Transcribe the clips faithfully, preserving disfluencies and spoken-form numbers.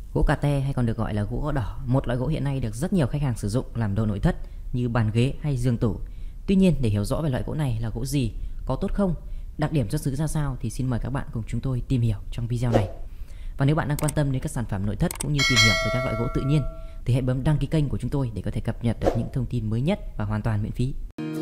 Gỗ cà tê hay còn được gọi là gỗ gõ đỏ, một loại gỗ hiện nay được rất nhiều khách hàng sử dụng làm đồ nội thất như bàn ghế hay giường tủ. Tuy nhiên, để hiểu rõ về loại gỗ này là gỗ gì, có tốt không, đặc điểm xuất xứ ra sao thì xin mời các bạn cùng chúng tôi tìm hiểu trong video này. Và nếu bạn đang quan tâm đến các sản phẩm nội thất cũng như tìm hiểu về các loại gỗ tự nhiên thì hãy bấm đăng ký kênh của chúng tôi để có thể cập nhật được những thông tin mới nhất và hoàn toàn miễn phí.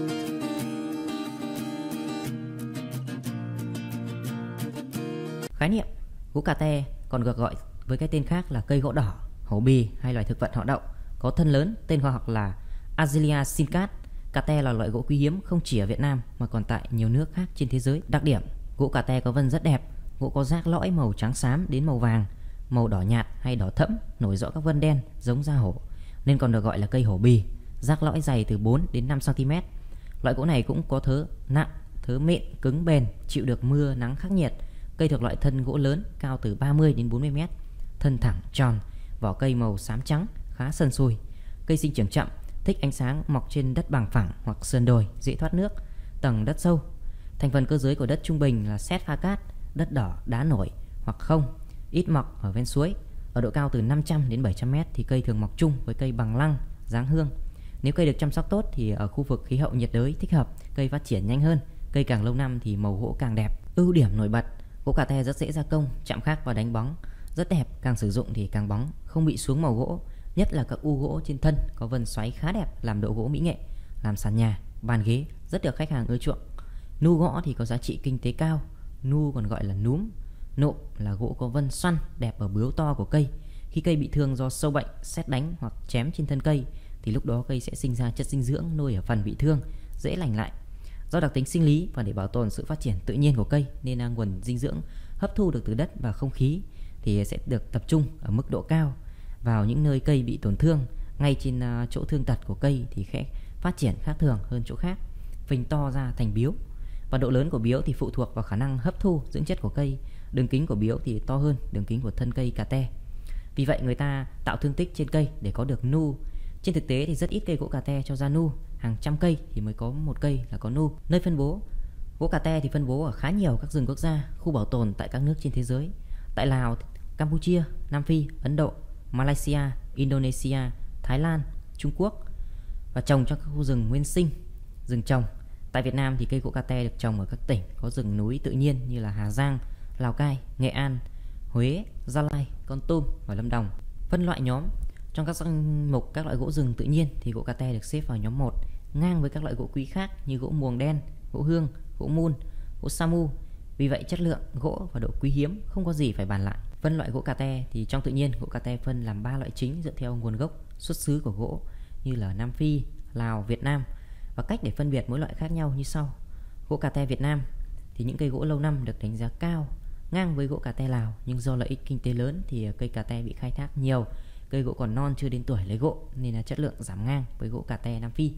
Khái niệm: gỗ cà tê còn được gọi với cái tên khác là cây gỗ đỏ, hổ bì hay loài thực vật họ đậu, có thân lớn, tên khoa học là Azalea sincat. Cà tê là loại gỗ quý hiếm không chỉ ở Việt Nam mà còn tại nhiều nước khác trên thế giới. Đặc điểm: gỗ cà tê có vân rất đẹp, gỗ có rác lõi màu trắng xám đến màu vàng, màu đỏ nhạt hay đỏ thẫm, nổi rõ các vân đen giống da hổ, nên còn được gọi là cây hổ bì. Rác lõi dày từ bốn đến năm xăng ti mét. Loại gỗ này cũng có thớ nặng, thớ mịn, cứng bền, chịu được mưa nắng khắc nghiệt. Cây thuộc loại thân gỗ lớn, cao từ ba mươi đến bốn mươi mét, thân thẳng tròn, vỏ cây màu xám trắng, khá sần sùi. Cây sinh trưởng chậm, thích ánh sáng, mọc trên đất bằng phẳng hoặc sườn đồi, dễ thoát nước, tầng đất sâu. Thành phần cơ giới của đất trung bình là sét pha cát, đất đỏ, đá nổi hoặc không, ít mọc ở ven suối. Ở độ cao từ năm trăm đến bảy trăm mét thì cây thường mọc chung với cây bằng lăng, giáng hương. Nếu cây được chăm sóc tốt thì ở khu vực khí hậu nhiệt đới thích hợp, cây phát triển nhanh hơn. Cây càng lâu năm thì màu gỗ càng đẹp. Ưu điểm nổi bật: gỗ cà tê rất dễ gia công, chạm khắc và đánh bóng rất đẹp, càng sử dụng thì càng bóng, không bị xuống màu gỗ. Nhất là các u gỗ trên thân có vân xoáy khá đẹp, làm độ gỗ mỹ nghệ, làm sàn nhà, bàn ghế rất được khách hàng ưa chuộng. Nu gõ thì có giá trị kinh tế cao. Nu còn gọi là núm. Nộm là gỗ có vân xoăn đẹp ở bướu to của cây. Khi cây bị thương do sâu bệnh, sét đánh hoặc chém trên thân cây thì lúc đó cây sẽ sinh ra chất dinh dưỡng nuôi ở phần bị thương, dễ lành lại. Do đặc tính sinh lý và để bảo tồn sự phát triển tự nhiên của cây nên nguồn dinh dưỡng hấp thu được từ đất và không khí thì sẽ được tập trung ở mức độ cao vào những nơi cây bị tổn thương. Ngay trên chỗ thương tật của cây thì sẽ phát triển khác thường hơn chỗ khác, phình to ra thành biếu. Và độ lớn của biếu thì phụ thuộc vào khả năng hấp thu dưỡng chất của cây. Đường kính của biếu thì to hơn đường kính của thân cây cà tê. Vì vậy người ta tạo thương tích trên cây để có được nu. Trên thực tế thì rất ít cây gỗ cà tê cho ra nu, hàng trăm cây thì mới có một cây là có nu. Nơi phân bố: gỗ cà tê thì phân bố ở khá nhiều các rừng quốc gia, khu bảo tồn tại các nước trên thế giới. Tại Lào, Campuchia, Nam Phi, Ấn Độ, Malaysia, Indonesia, Thái Lan, Trung Quốc, và trồng trong các khu rừng nguyên sinh, rừng trồng. Tại Việt Nam thì cây gỗ cà tê được trồng ở các tỉnh có rừng núi tự nhiên như là Hà Giang, Lào Cai, Nghệ An, Huế, Gia Lai, Kon Tum và Lâm Đồng. Phân loại nhóm: trong các danh mục các loại gỗ rừng tự nhiên thì gỗ cà tê được xếp vào nhóm một, ngang với các loại gỗ quý khác như gỗ muồng đen, gỗ hương, gỗ mun, gỗ samu. Vì vậy chất lượng gỗ và độ quý hiếm không có gì phải bàn lại. Phân loại gỗ cà tê thì trong tự nhiên gỗ cà tê phân làm ba loại chính dựa theo nguồn gốc, xuất xứ của gỗ như là Nam Phi, Lào, Việt Nam, và cách để phân biệt mỗi loại khác nhau như sau. Gỗ cà tê Việt Nam thì những cây gỗ lâu năm được đánh giá cao, ngang với gỗ cà tê Lào, nhưng do lợi ích kinh tế lớn thì cây cà tê bị khai thác nhiều, cây gỗ còn non chưa đến tuổi lấy gỗ nên là chất lượng giảm ngang với gỗ cà tê Nam Phi.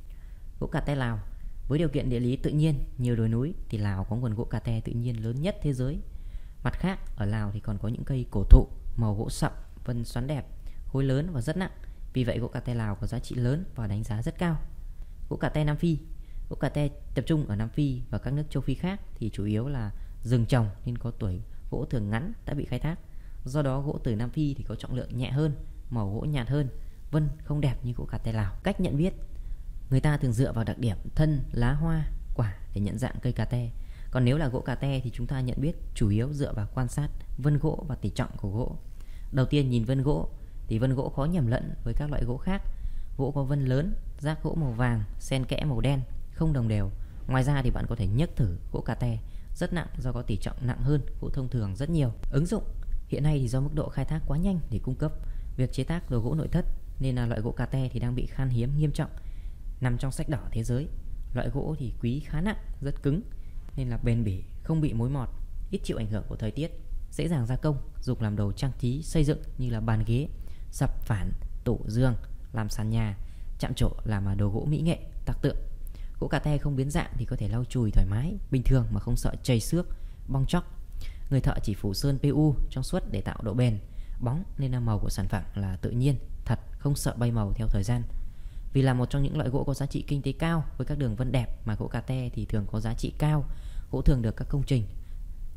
Gỗ cà tê Lào: với điều kiện địa lý tự nhiên, nhiều đồi núi thì Lào có nguồn gỗ cà tê tự nhiên lớn nhất thế giới. Mặt khác, ở Lào thì còn có những cây cổ thụ, màu gỗ sậm, vân xoắn đẹp, khối lớn và rất nặng. Vì vậy gỗ cà tê Lào có giá trị lớn và đánh giá rất cao. Gỗ cà tê Nam Phi: gỗ cà tê tập trung ở Nam Phi và các nước châu Phi khác thì chủ yếu là rừng trồng nên có tuổi gỗ thường ngắn, đã bị khai thác. Do đó gỗ từ Nam Phi thì có trọng lượng nhẹ hơn, màu gỗ nhạt hơn, vân không đẹp như gỗ cà tê Lào. Cách nhận biết: người ta thường dựa vào đặc điểm thân, lá, hoa, quả để nhận dạng cây cà tê. Còn nếu là gỗ cà tê thì chúng ta nhận biết chủ yếu dựa vào quan sát vân gỗ và tỉ trọng của gỗ. Đầu tiên nhìn vân gỗ thì vân gỗ khó nhầm lẫn với các loại gỗ khác. Gỗ có vân lớn, rác gỗ màu vàng, xen kẽ màu đen, không đồng đều. Ngoài ra thì bạn có thể nhấc thử gỗ cà tê rất nặng do có tỉ trọng nặng hơn gỗ thông thường rất nhiều. Ứng dụng: hiện nay thì do mức độ khai thác quá nhanh để cung cấp việc chế tác đồ gỗ nội thất nên là loại gỗ cà tê thì đang bị khan hiếm nghiêm trọng, nằm trong sách đỏ thế giới. Loại gỗ thì quý, khá nặng, rất cứng nên là bền bỉ, không bị mối mọt, ít chịu ảnh hưởng của thời tiết, dễ dàng gia công, dùng làm đồ trang trí xây dựng như là bàn ghế, sập phản, tủ giường, làm sàn nhà, chạm trổ, làm đồ gỗ mỹ nghệ, tạc tượng. Gỗ cà tê không biến dạng thì có thể lau chùi thoải mái, bình thường mà không sợ chảy xước, bong tróc. Người thợ chỉ phủ sơn pê u trong suốt để tạo độ bền, bóng nên là màu của sản phẩm là tự nhiên, thật, không sợ bay màu theo thời gian. Vì là một trong những loại gỗ có giá trị kinh tế cao với các đường vân đẹp mà gỗ cà tê thì thường có giá trị cao. Gỗ thường được các công trình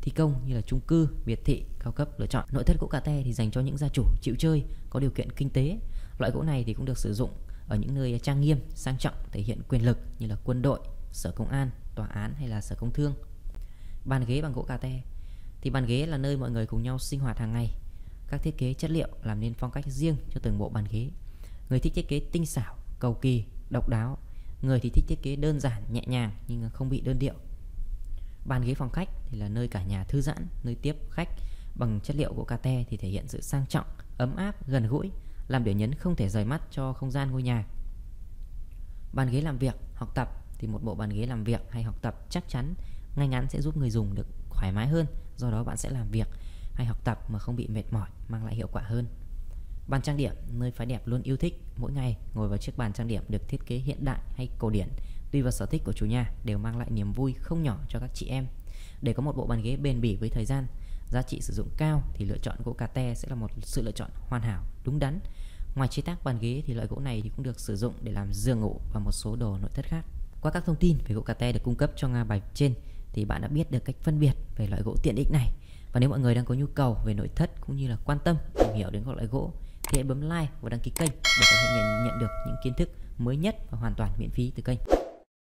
thi công như là chung cư, biệt thị cao cấp lựa chọn. Nội thất gỗ cà tê thì dành cho những gia chủ chịu chơi, có điều kiện kinh tế. Loại gỗ này thì cũng được sử dụng ở những nơi trang nghiêm, sang trọng, thể hiện quyền lực như là quân đội, sở công an, tòa án hay là sở công thương. Bàn ghế bằng gỗ cà tê thì bàn ghế là nơi mọi người cùng nhau sinh hoạt hàng ngày. Các thiết kế chất liệu làm nên phong cách riêng cho từng bộ bàn ghế. Người thích thiết kế tinh xảo, cầu kỳ, độc đáo, người thì thích thiết kế đơn giản, nhẹ nhàng nhưng không bị đơn điệu. Bàn ghế phòng khách thì là nơi cả nhà thư giãn, nơi tiếp khách bằng chất liệu gỗ cà tê thì thể hiện sự sang trọng, ấm áp, gần gũi, làm điểm nhấn không thể rời mắt cho không gian ngôi nhà. Bàn ghế làm việc, học tập thì một bộ bàn ghế làm việc hay học tập chắc chắn ngay ngắn sẽ giúp người dùng được thoải mái hơn, do đó bạn sẽ làm việc hay học tập mà không bị mệt mỏi, mang lại hiệu quả hơn. Bàn trang điểm, nơi phái đẹp luôn yêu thích, mỗi ngày ngồi vào chiếc bàn trang điểm được thiết kế hiện đại hay cổ điển, tùy vào sở thích của chủ nhà đều mang lại niềm vui không nhỏ cho các chị em. Để có một bộ bàn ghế bền bỉ với thời gian, giá trị sử dụng cao thì lựa chọn gỗ cà tê sẽ là một sự lựa chọn hoàn hảo, đúng đắn. Ngoài chế tác bàn ghế thì loại gỗ này thì cũng được sử dụng để làm giường ngủ và một số đồ nội thất khác. Qua các thông tin về gỗ cà tê được cung cấp trong bài trên thì bạn đã biết được cách phân biệt về loại gỗ tiện ích này. Và nếu mọi người đang có nhu cầu về nội thất cũng như là quan tâm tìm hiểu đến các loại gỗ thì hãy bấm like và đăng ký kênh để có thể nhận, nhận được những kiến thức mới nhất và hoàn toàn miễn phí từ kênh.